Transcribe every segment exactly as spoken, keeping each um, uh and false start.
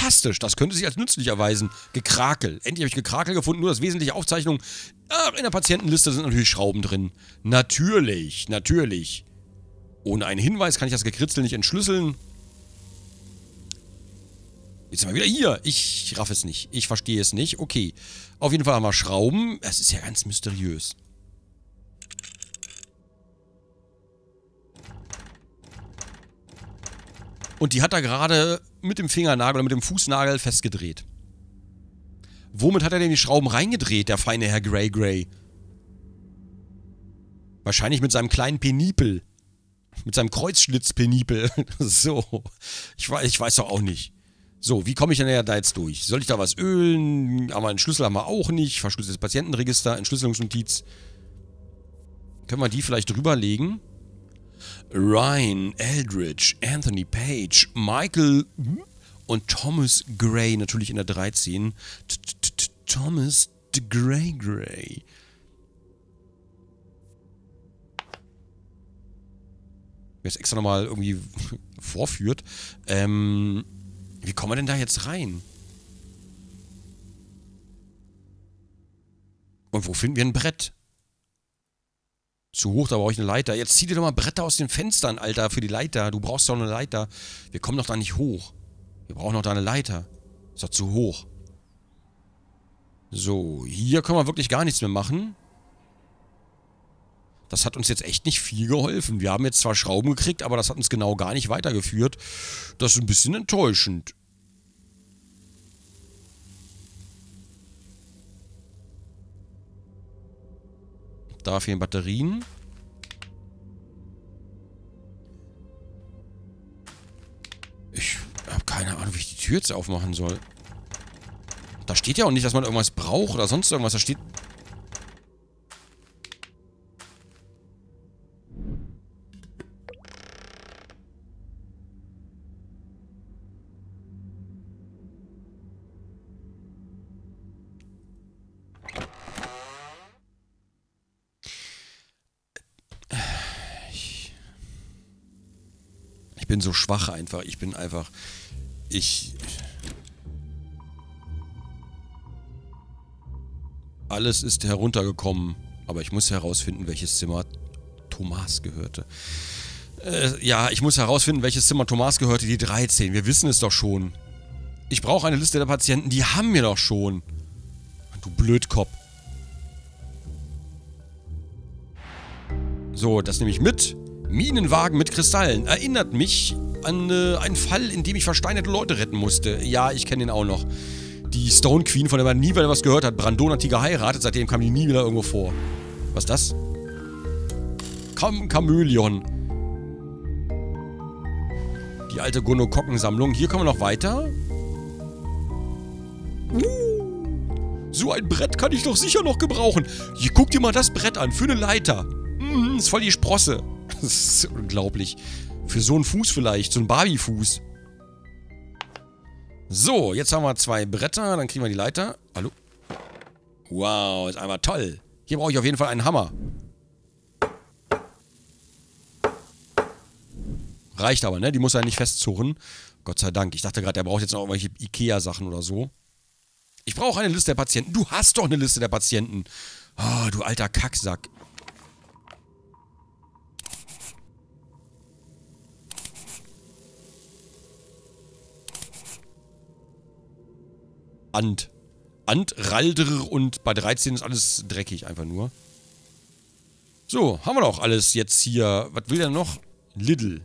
Fantastisch, das könnte sich als nützlich erweisen. Gekrakel. Endlich habe ich Gekrakel gefunden, nur das wesentliche Aufzeichnung. Ach, in der Patientenliste sind natürlich Schrauben drin. Natürlich, natürlich. Ohne einen Hinweis kann ich das Gekritzel nicht entschlüsseln. Jetzt sind wir wieder hier. Ich raff es nicht. Ich verstehe es nicht. Okay. Auf jeden Fall haben wir Schrauben. Es ist ja ganz mysteriös. Und die hat er gerade mit dem Fingernagel oder mit dem Fußnagel festgedreht. Womit hat er denn die Schrauben reingedreht, der feine Herr Grey Grey? Wahrscheinlich mit seinem kleinen Penipel. Mit seinem Kreuzschlitzpenipel. So. Ich weiß, ich weiß doch auch nicht. So, wie komme ich denn da jetzt durch? Soll ich da was ölen? Aber einen Schlüssel haben wir auch nicht. Verschlüsseltes Patientenregister, Entschlüsselungsnotiz. Können wir die vielleicht drüberlegen? Ryan, Eldridge, Anthony Page, Michael und Thomas Gray, natürlich in der dreizehn. Thomas de Grey Grey. Wer es extra nochmal irgendwie vorführt. Ähm, wie kommen wir denn da jetzt rein? Und wo finden wir ein Brett? Zu hoch, da brauche ich eine Leiter. Jetzt zieh dir doch mal Bretter aus den Fenstern, Alter, für die Leiter. Du brauchst doch eine Leiter. Wir kommen doch da nicht hoch. Wir brauchen doch da eine Leiter. Ist doch zu hoch. So, hier können wir wirklich gar nichts mehr machen. Das hat uns jetzt echt nicht viel geholfen. Wir haben jetzt zwar Schrauben gekriegt, aber das hat uns genau gar nicht weitergeführt. Das ist ein bisschen enttäuschend. Da fehlen Batterien. Ich habe keine Ahnung, wie ich die Tür jetzt aufmachen soll. Da steht ja auch nicht, dass man irgendwas braucht oder sonst irgendwas. Da steht... Ich bin so schwach einfach. Ich bin einfach... Ich... Alles ist heruntergekommen. Aber ich muss herausfinden, welches Zimmer Thomas gehörte. Äh, ja, ich muss herausfinden, welches Zimmer Thomas gehörte. Die dreizehn. Wir wissen es doch schon. Ich brauche eine Liste der Patienten. Die haben wir doch schon. Du Blödkopf. So, das nehme ich mit. Minenwagen mit Kristallen. Erinnert mich an äh, einen Fall, in dem ich versteinerte Leute retten musste. Ja, ich kenne den auch noch. Die Stone Queen, von der man nie wieder was gehört hat. Brandon hat die geheiratet, seitdem kam die nie wieder irgendwo vor. Was ist das? Kam Chameleon. Die alte Gonokokkensammlung. Hier kommen wir noch weiter. Uh, so ein Brett kann ich doch sicher noch gebrauchen. Hier, guck dir mal das Brett an, für eine Leiter. Mm, ist voll die Sprosse. Das ist unglaublich. Für so einen Fuß vielleicht, so einen Barbie-Fuß. So, jetzt haben wir zwei Bretter, dann kriegen wir die Leiter. Hallo? Wow, ist einfach toll. Hier brauche ich auf jeden Fall einen Hammer. Reicht aber, ne? Die muss er nicht festzurren. Gott sei Dank. Ich dachte gerade, der braucht jetzt noch irgendwelche Ikea-Sachen oder so. Ich brauche eine Liste der Patienten. Du hast doch eine Liste der Patienten. Oh, du alter Kacksack. Ant. Ant, Raldr und bei dreizehn ist alles dreckig einfach nur. So, haben wir doch alles jetzt hier. Was will der noch? Lidl.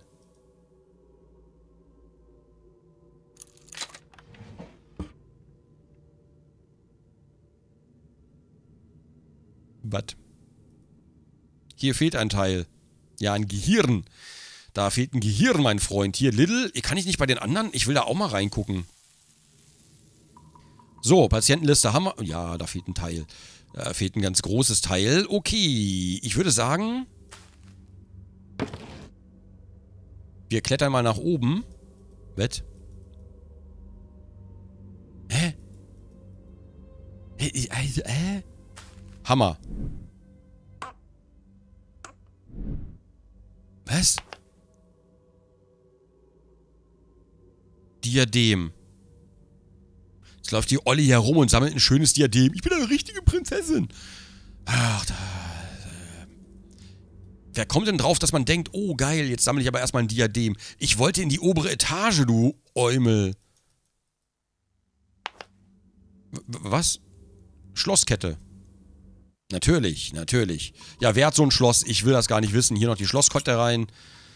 Was? Hier fehlt ein Teil. Ja, ein Gehirn. Da fehlt ein Gehirn, mein Freund. Hier, Lidl. Kann ich nicht bei den anderen? Ich will da auch mal reingucken. So, Patientenliste haben wir. Ja, da fehlt ein Teil. Da fehlt ein ganz großes Teil. Okay, ich würde sagen... Wir klettern mal nach oben. Wett? Hä? Hä? Hä? Hammer. Was? Diadem. Jetzt läuft die Olli herum und sammelt ein schönes Diadem. Ich bin eine richtige Prinzessin. Ach, da... Äh, wer kommt denn drauf, dass man denkt, oh geil, jetzt sammle ich aber erstmal ein Diadem. Ich wollte in die obere Etage, du Eumel. W was? Schlosskette. Natürlich, natürlich. Ja, wer hat so ein Schloss? Ich will das gar nicht wissen. Hier noch die Schlosskette rein.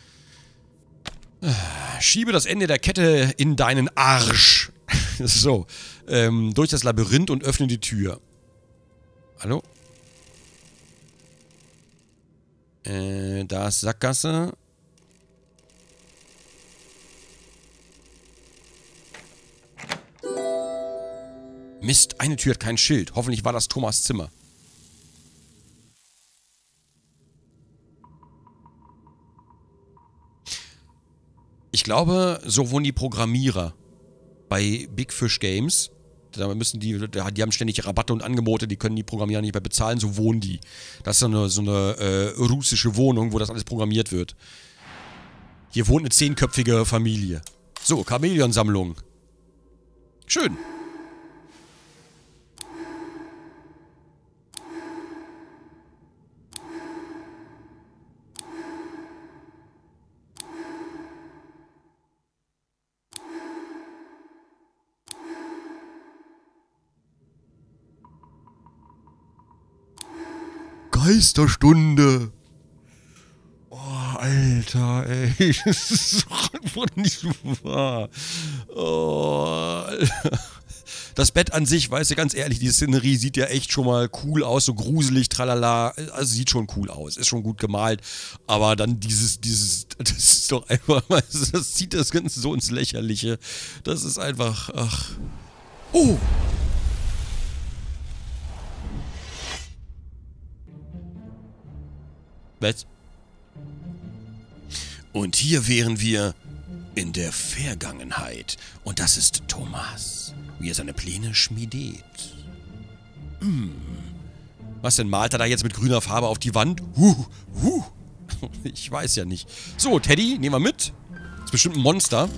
Schiebe das Ende der Kette in deinen Arsch. So. Ähm, durch das Labyrinth und öffne die Tür. Hallo? Äh, da ist Sackgasse. Mist, eine Tür hat kein Schild. Hoffentlich war das Thomas' Zimmer. Ich glaube, so wohnen die Programmierer bei Big Fish Games. Da müssen die, die haben ständig Rabatte und Angebote, die können die Programmierer nicht mehr bezahlen, so wohnen die. Das ist so eine, so eine äh, russische Wohnung, wo das alles programmiert wird. Hier wohnt eine zehnköpfige Familie. So, Chamäleonsammlung. Schön. Geisterstunde. Oh, Alter, ey. Das ist doch einfach nicht wahr. Oh, Alter. Das Bett an sich, weißt du, ganz ehrlich, die Szenerie sieht ja echt schon mal cool aus, so gruselig, tralala. Also sieht schon cool aus, ist schon gut gemalt. Aber dann dieses, dieses, das ist doch einfach, das zieht das Ganze so ins Lächerliche. Das ist einfach, ach. Oh! Was? Und hier wären wir in der Vergangenheit. Und das ist Thomas, wie er seine Pläne schmiedet. Hm. Was denn, malt er da jetzt mit grüner Farbe auf die Wand? Huh, huh. Ich weiß ja nicht. So, Teddy, nehmen wir mit. Das ist bestimmt ein Monster.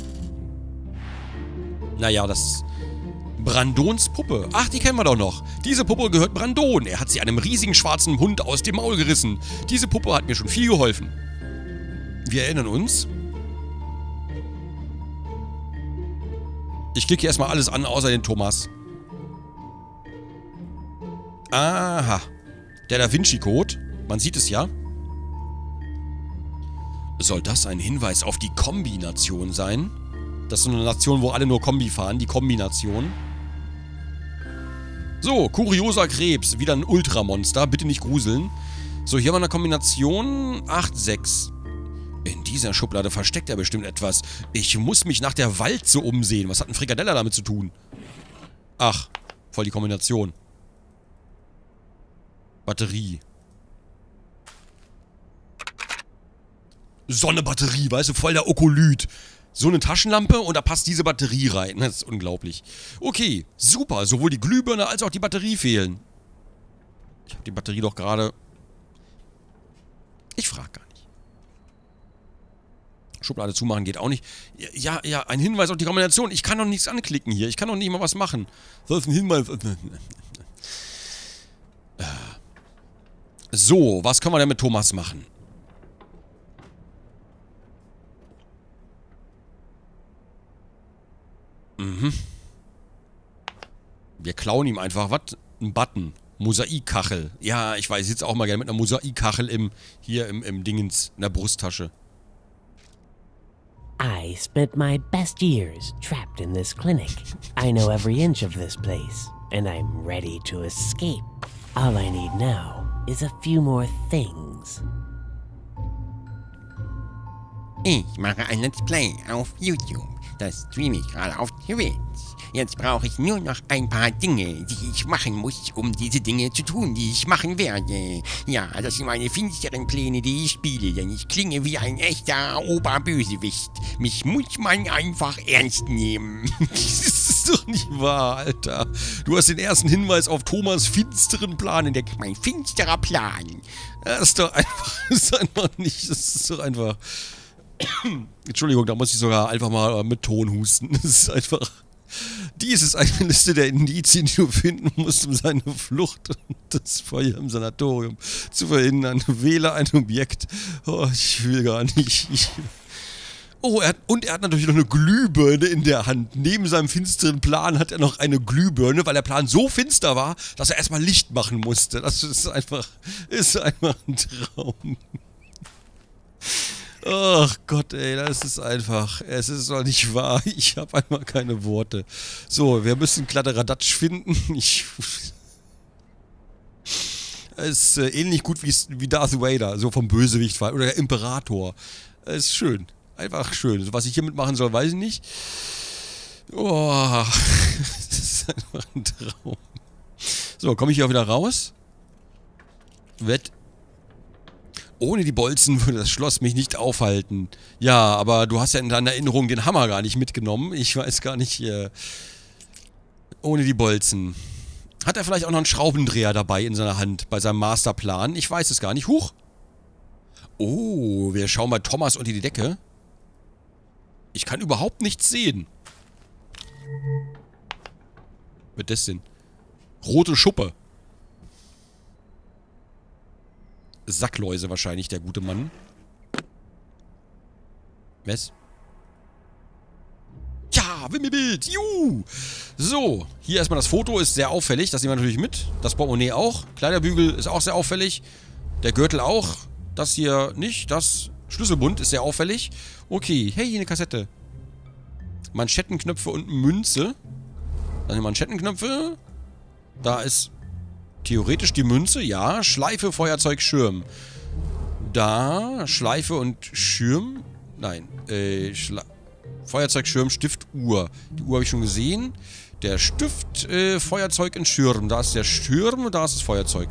Naja, das... Brandons Puppe. Ach, die kennen wir doch noch. Diese Puppe gehört Brandon. Er hat sie einem riesigen schwarzen Hund aus dem Maul gerissen. Diese Puppe hat mir schon viel geholfen. Wir erinnern uns. Ich klicke erstmal alles an, außer den Thomas. Aha. Der Da Vinci-Code. Man sieht es ja. Soll das ein Hinweis auf die Kombination sein? Das ist so eine Nation, wo alle nur Kombi fahren. Die Kombination. So, kurioser Krebs. Wieder ein Ultramonster. Bitte nicht gruseln. So, hier haben wir eine Kombination. acht, sechs. In dieser Schublade versteckt er bestimmt etwas. Ich muss mich nach der Walze umsehen. Was hat ein Frikadella damit zu tun? Ach, voll die Kombination. Batterie. Sonnebatterie, weißt du, voll der Okolyt. So eine Taschenlampe und da passt diese Batterie rein. Das ist unglaublich. Okay, super. Sowohl die Glühbirne als auch die Batterie fehlen. Ich habe die Batterie doch gerade... Ich frage gar nicht. Schublade zumachen geht auch nicht. Ja, ja, ein Hinweis auf die Kombination. Ich kann doch nichts anklicken hier. Ich kann doch nicht mal was machen. Das ist ein Hinweis... So, was können wir denn mit Thomas machen? Mhm. Wir klauen ihm einfach, was? Ein Button. Mosaikkachel. Ja, ich weiß, ich sitze auch mal gerne mit einer Mosaikkachel im, hier im, im Dingens, in der Brusttasche. I spent my best years trapped in this clinic. I know every inch of this place, and I'm ready to escape. All I need now is a few more things. Ich mache ein Let's Play auf YouTube. Das streame ich gerade auf Twitch. Jetzt brauche ich nur noch ein paar Dinge, die ich machen muss, um diese Dinge zu tun, die ich machen werde. Ja, das sind meine finsteren Pläne, die ich spiele, denn ich klinge wie ein echter Oberbösewicht. Mich muss man einfach ernst nehmen. Das ist doch nicht wahr, Alter. Du hast den ersten Hinweis auf Thomas' finsteren Plan entdeckt. Mein finsterer Plan. Das ist doch einfach, das ist einfach nicht, das ist doch einfach... Entschuldigung, da muss ich sogar einfach mal mit Ton husten. Das ist einfach... Dies ist eine Liste der Indizien, die du finden musst, um seine Flucht und das Feuer im Sanatorium zu verhindern. Wähle ein Objekt. Oh, ich will gar nicht. Ich oh, er hat, und er hat natürlich noch eine Glühbirne in der Hand. Neben seinem finsteren Plan hat er noch eine Glühbirne, weil der Plan so finster war, dass er erstmal Licht machen musste. Das ist einfach, ist einfach ein Traum. Ach Gott, ey, das ist einfach, es ist doch nicht wahr. Ich habe einfach keine Worte. So, wir müssen Kladderadatsch finden. Ich... Es ist äh, ähnlich gut wie, wie Darth Vader, so vom Bösewicht oder der Imperator. Es ist schön. Einfach schön. So, was ich hiermit machen soll, weiß ich nicht. Oh, das ist einfach ein Traum. So, komme ich hier auch wieder raus? Wett. Ohne die Bolzen würde das Schloss mich nicht aufhalten. Ja, aber du hast ja in deiner Erinnerung den Hammer gar nicht mitgenommen. Ich weiß gar nicht, äh, ohne die Bolzen. Hat er vielleicht auch noch einen Schraubendreher dabei in seiner Hand, bei seinem Masterplan? Ich weiß es gar nicht. Huch! Oh, wir schauen bei Thomas unter die Decke. Ich kann überhaupt nichts sehen. Was wird das denn? Rote Schuppe. Sackläuse wahrscheinlich, der gute Mann. Was? Ja, Wimmelbild. Juhu. So, hier erstmal das Foto ist sehr auffällig. Das nehmen wir natürlich mit. Das Portemonnaie auch. Kleiderbügel ist auch sehr auffällig. Der Gürtel auch. Das hier nicht. Das Schlüsselbund ist sehr auffällig. Okay, hey, hier eine Kassette. Manschettenknöpfe und Münze. Dann die Manschettenknöpfe. Da ist theoretisch die Münze. Ja, Schleife, Feuerzeug, Schirm. Da, Schleife und Schirm. Nein, äh, Schla Feuerzeug, Schirm, Stift, Uhr. Die Uhr habe ich schon gesehen. Der Stift, äh, Feuerzeug und Schirm. Da ist der Schirm und da ist das Feuerzeug.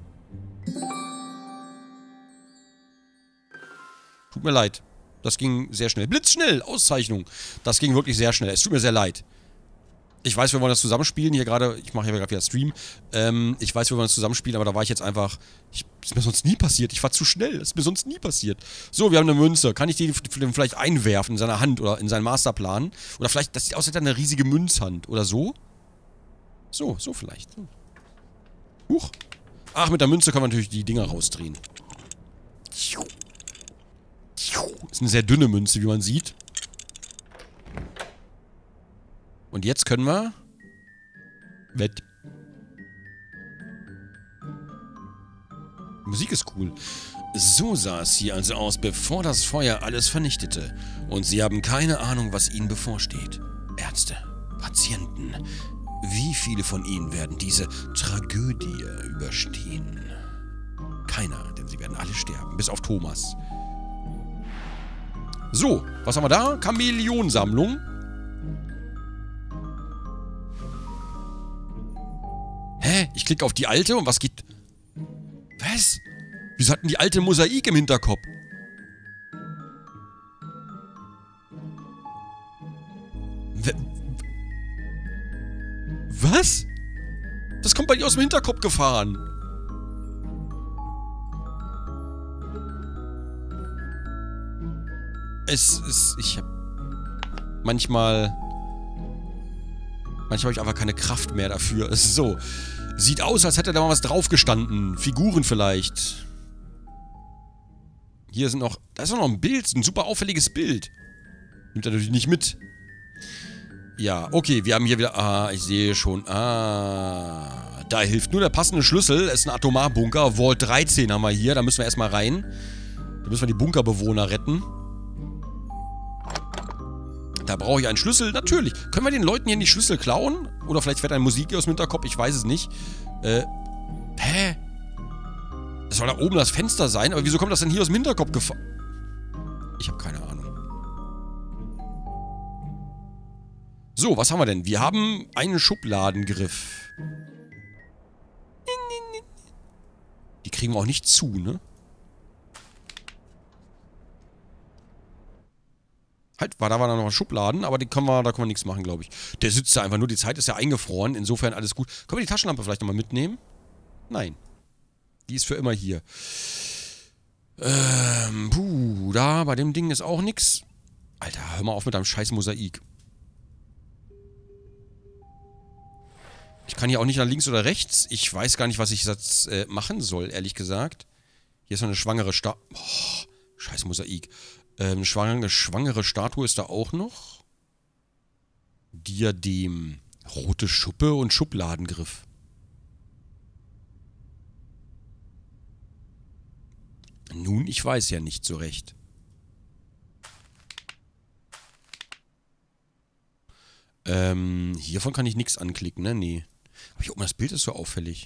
Tut mir leid. Das ging sehr schnell. Blitzschnell! Auszeichnung. Das ging wirklich sehr schnell. Es tut mir sehr leid. Ich weiß, wir wollen das zusammenspielen. Hier gerade, ich mache hier gerade wieder Stream. Ähm, ich weiß, wir wollen das zusammenspielen, aber da war ich jetzt einfach... Ich, das ist mir sonst nie passiert. Ich war zu schnell. Das ist mir sonst nie passiert. So, wir haben eine Münze. Kann ich die vielleicht einwerfen in seiner Hand oder in seinen Masterplan? Oder vielleicht, das sieht aus, als hätte er eine riesige Münzhand. Oder so? So, so vielleicht. Huch. Ach, mit der Münze können wir natürlich die Dinger rausdrehen. Das ist eine sehr dünne Münze, wie man sieht. Und jetzt können wir... Wett. Die Musik ist cool. So sah es hier also aus, bevor das Feuer alles vernichtete. Und sie haben keine Ahnung, was ihnen bevorsteht. Ärzte, Patienten. Wie viele von ihnen werden diese Tragödie überstehen? Keiner, denn sie werden alle sterben. Bis auf Thomas. So, was haben wir da? Chamäleonsammlung. Hä? Ich klicke auf die alte und was geht... Was? Wieso hatten die alte Mosaik im Hinterkopf? W was? Das kommt bei dir aus dem Hinterkopf gefahren. Es ist... Ich hab... Manchmal... Manchmal habe ich einfach keine Kraft mehr dafür. Es ist so. Sieht aus, als hätte da mal was draufgestanden. Figuren vielleicht. Hier sind noch... Da ist noch ein Bild. Ein super auffälliges Bild. Nimmt er natürlich nicht mit. Ja, okay. Wir haben hier wieder... Ah, ich sehe schon. Ah. Da hilft nur der passende Schlüssel. Es ist ein Atomarbunker. Vault dreizehn haben wir hier. Da müssen wir erstmal rein. Da müssen wir die Bunkerbewohner retten. Da brauche ich einen Schlüssel. Natürlich. Können wir den Leuten hier nicht Schlüssel klauen? Oder vielleicht fährt eine Musik aus dem Hinterkopf. Ich weiß es nicht. Äh. Hä? Das soll da oben das Fenster sein. Aber wieso kommt das denn hier aus dem Hinterkopf gefahren? Ich habe keine Ahnung. So, was haben wir denn? Wir haben einen Schubladengriff. Die kriegen wir auch nicht zu, ne? Halt, war da war noch Schubladen, aber die können wir, da können wir nichts machen, glaube ich. Der sitzt da einfach nur, die Zeit ist ja eingefroren, insofern alles gut. Können wir die Taschenlampe vielleicht nochmal mitnehmen? Nein. Die ist für immer hier. Ähm, puh, da, bei dem Ding ist auch nichts. Alter, hör mal auf mit deinem scheiß Mosaik. Ich kann hier auch nicht nach links oder rechts. Ich weiß gar nicht, was ich jetzt äh, machen soll, ehrlich gesagt. Hier ist noch eine schwangere Statue. Oh, scheiß Mosaik. Ähm, eine schwangere, schwangere Statue ist da auch noch. Diadem. Rote Schuppe und Schubladengriff. Nun, ich weiß ja nicht so recht. Ähm, hiervon kann ich nichts anklicken, ne? Nee. Aber hier oben das Bild ist so auffällig.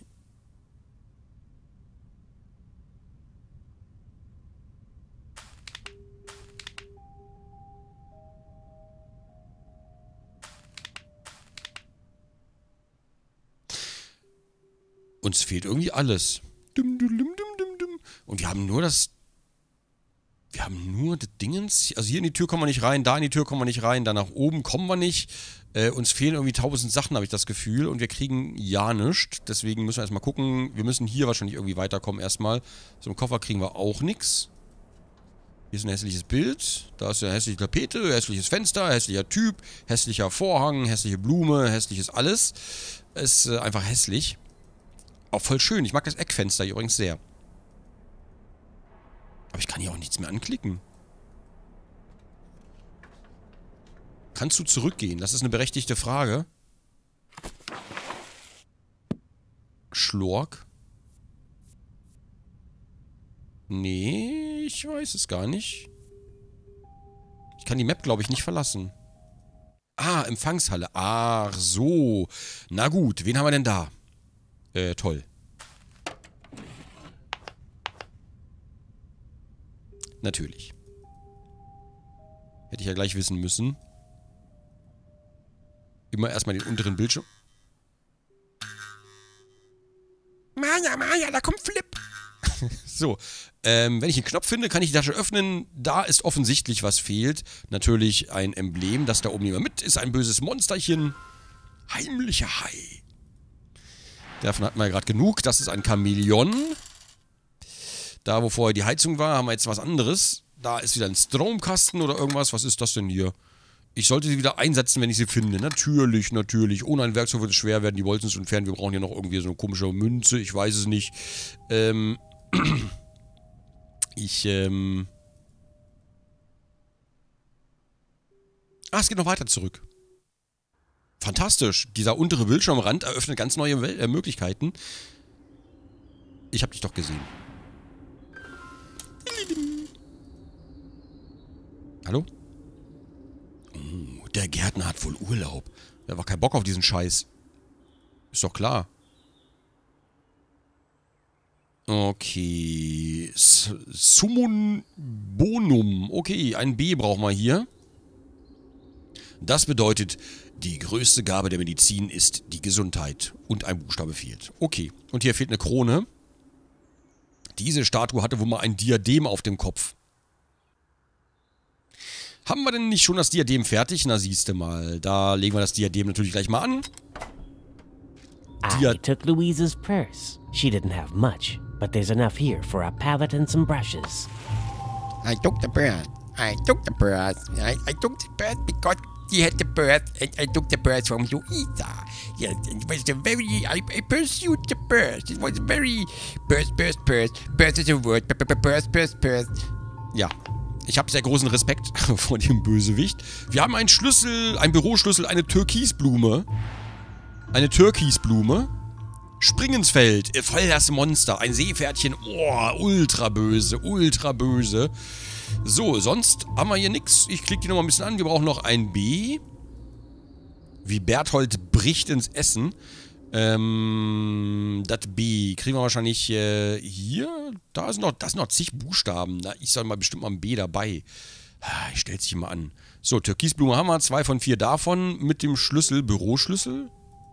Uns fehlt irgendwie alles. Dum, dum, dum, dum, dum. Und wir haben nur das... Wir haben nur das Dingens... Also hier in die Tür kommen wir nicht rein, da in die Tür kommen wir nicht rein, da nach oben kommen wir nicht. Äh, uns fehlen irgendwie tausend Sachen, habe ich das Gefühl. Und wir kriegen ja nichts. Deswegen müssen wir erstmal gucken. Wir müssen hier wahrscheinlich irgendwie weiterkommen erstmal. So im Koffer kriegen wir auch nichts. Hier ist ein hässliches Bild. Da ist eine hässliche Tapete, hässliches Fenster, hässlicher Typ, hässlicher Vorhang, hässliche Blume, hässliches alles. Ist äh, einfach hässlich. Auch voll schön. Ich mag das Eckfenster hier übrigens sehr. Aber ich kann hier auch nichts mehr anklicken. Kannst du zurückgehen? Das ist eine berechtigte Frage. Schlork? Nee, ich weiß es gar nicht. Ich kann die Map, glaube ich, nicht verlassen. Ah, Empfangshalle. Ach so. Na gut, wen haben wir denn da? Äh, toll. Natürlich. Hätte ich ja gleich wissen müssen. Immer erstmal den unteren Bildschirm. Maja, Maja, da kommt Flip. So, ähm, wenn ich einen Knopf finde, kann ich die Tasche öffnen. Da ist offensichtlich, was fehlt. Natürlich ein Emblem, das da oben immer mit ist. Ein böses Monsterchen. Heimlicher Hai. Davon hatten wir ja gerade genug. Das ist ein Chamäleon. Da, wo vorher die Heizung war, haben wir jetzt was anderes. Da ist wieder ein Stromkasten oder irgendwas. Was ist das denn hier? Ich sollte sie wieder einsetzen, wenn ich sie finde. Natürlich, natürlich. Ohne ein Werkzeug wird es schwer werden. Die wollten es entfernen. Wir brauchen hier noch irgendwie so eine komische Münze. Ich weiß es nicht. Ähm... Ich, ähm... Ah, es geht noch weiter zurück. Fantastisch. Dieser untere Bildschirmrand eröffnet ganz neue Wel äh, Möglichkeiten. Ich hab dich doch gesehen. Hallo? Oh, der Gärtner hat wohl Urlaub. Der war kein Bock auf diesen Scheiß. Ist doch klar. Okay. Summon Bonum. Okay, ein B brauchen wir hier. Das bedeutet, die größte Gabe der Medizin ist die Gesundheit. Und ein Buchstabe fehlt. Okay. Und hier fehlt eine Krone. Diese Statue hatte wohl mal ein Diadem auf dem Kopf. Haben wir denn nicht schon das Diadem fertig? Na, siehste mal. Da legen wir das Diadem natürlich gleich mal an. I took Louise's purse. She didn't have much, but there's enough here for a palette and some brushes. I took the purse. I took the purse. I, I took the purse because she had the purse, and I took the purse from Louisa. Yes, it was a very... I, I pursued the purse. It was a very... Purse, purse, purse. Purse is a word. Purse, purse, purse. Ja. Ich habe sehr großen Respekt vor dem Bösewicht. Wir haben einen Schlüssel, einen Büroschlüssel, eine Türkisblume. Eine Türkisblume. Springensfeld, voll das Monster. Ein Seepferdchen, oh, ultra böse, ultra böse. So, sonst haben wir hier nichts. Ich klicke die nochmal ein bisschen an. Wir brauchen noch ein B. Wie Berthold bricht ins Essen. Ähm, das B kriegen wir wahrscheinlich äh, hier. Da sind noch, das sind noch zig Buchstaben. Da ist dann mal bestimmt mal ein B dabei. Ich stelle sich mal an. So, Türkisblume haben wir. Zwei von vier davon. Mit dem Schlüssel, Büroschlüssel.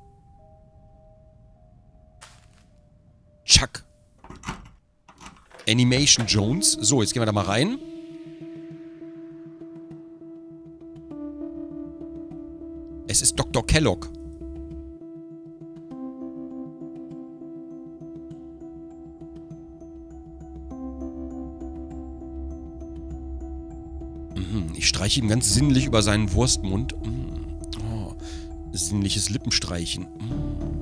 Chuck. Animation Jones. So, jetzt gehen wir da mal rein. Es ist Doktor Kellogg. Mhm, ich streiche ihm ganz sinnlich über seinen Wurstmund. Mhm. Oh, sinnliches Lippenstreichen. Mhm.